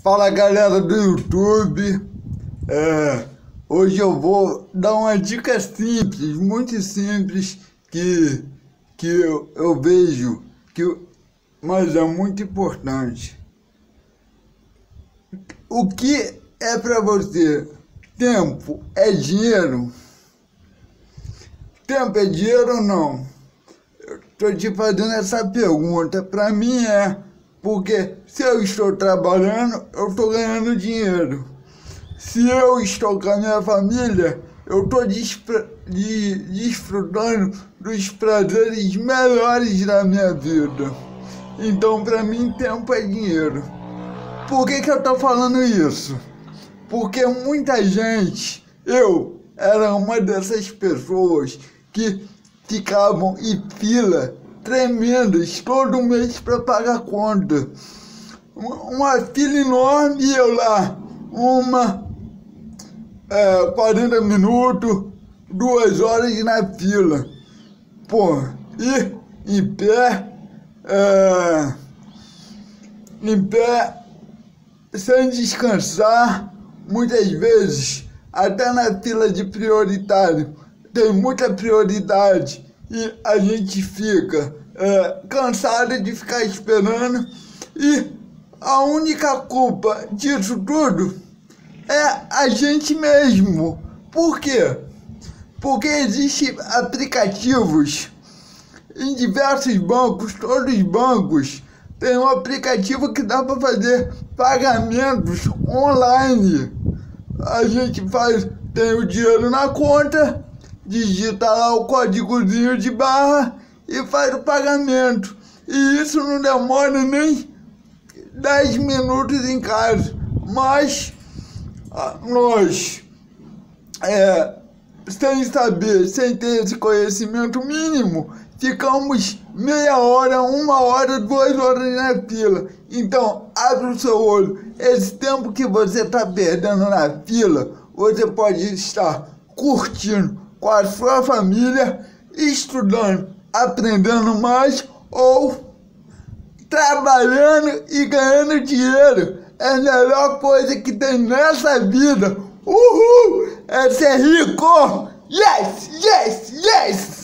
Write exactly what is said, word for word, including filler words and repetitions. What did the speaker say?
Fala galera do YouTube, é, hoje eu vou dar uma dica simples, muito simples, que, que eu, eu vejo, que, mas é muito importante. O que é para você? Tempo é dinheiro? Tempo é dinheiro ou não? Eu estou te fazendo essa pergunta, para mim é. Porque se eu estou trabalhando, eu estou ganhando dinheiro. Se eu estou com a minha família, eu estou de, desfrutando dos prazeres melhores da minha vida. Então, para mim, tempo é dinheiro. Por que que eu estou falando isso? Porque muita gente, eu era uma dessas pessoas que ficavam em fila tremendas todo mês para pagar conta. Uma fila enorme e eu lá, uma, é, quarenta minutos, duas horas na fila. Pô, e em pé, é, em pé, sem descansar, muitas vezes, até na fila de prioritário, tem muita prioridade. E a gente fica é, cansado de ficar esperando, e a única culpa disso tudo é a gente mesmo. Por quê? Porque existem aplicativos em diversos bancos, todos os bancos tem um aplicativo que dá para fazer pagamentos online. A gente faz, tem o dinheiro na conta, digita lá o códigozinho de barra e faz o pagamento. E isso não demora nem dez minutos em casa. Mas nós, é, sem saber, sem ter esse conhecimento mínimo, ficamos meia hora, uma hora, duas horas na fila. Então, abre o seu olho. Esse tempo que você está perdendo na fila, você pode estar curtindo com a sua família, estudando, aprendendo mais ou trabalhando e ganhando dinheiro. É a melhor coisa que tem nessa vida. Uhul! É ser rico! Yes! Yes! Yes!